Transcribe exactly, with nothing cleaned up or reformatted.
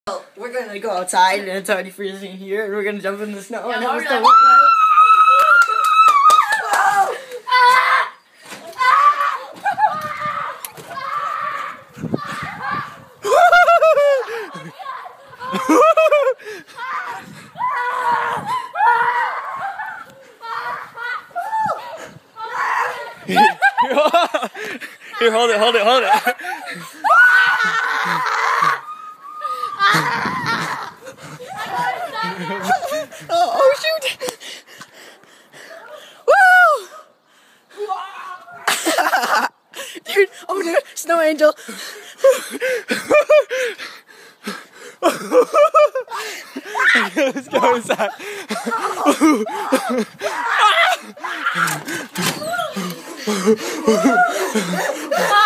So we're gonna go outside and it's already freezing here and we're gonna jump in the snow yeah, and have a snow. Here, hold it, hold it, hold it. oh, oh shoot! Woo! Dude, I'm gonna do it. Snow angel. Let's go inside. Ah!